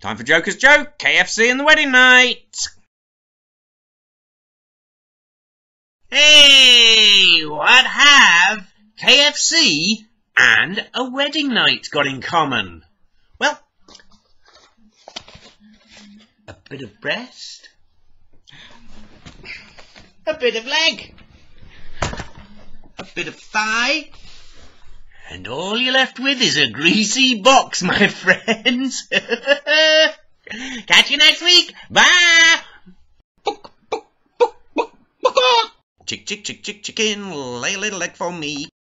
Time for Joker's joke. KFC and the wedding night. Hey, what have KFC and a wedding night got in common? Well, a bit of breast, a bit of leg, a bit of thigh, and all you're left with is a greasy box, my friends. Catch you next week. Bye. Chicken, lay a little egg for me.